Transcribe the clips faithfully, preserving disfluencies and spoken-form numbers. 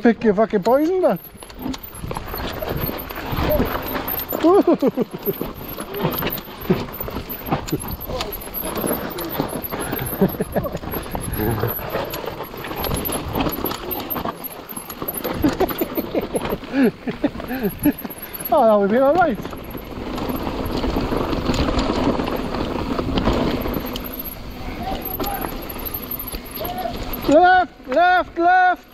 Pick your fucking poison, that. Oh, that would be alright. Left, left, left.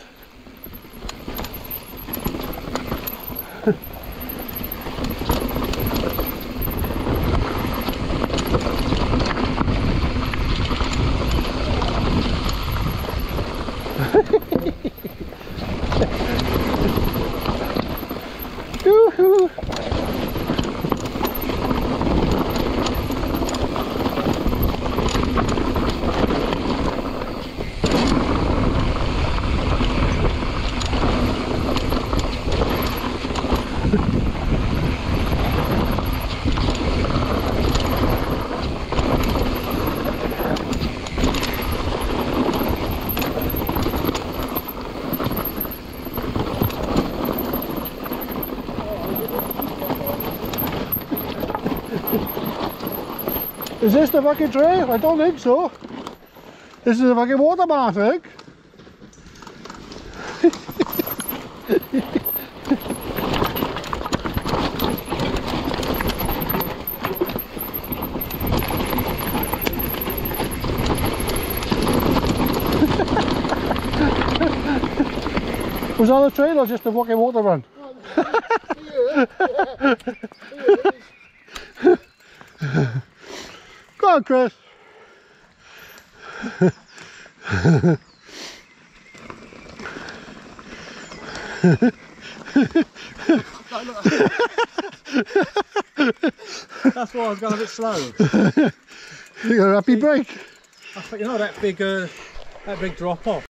Yoo-hoo. Is this the fucking trail? I don't think so. This is a fucking water bath, I think. Was that a trail or just a fucking water run? Go on, Chris. That's why I was going a bit slow. You got a happy break? I think, you know, that big, uh, that big drop off.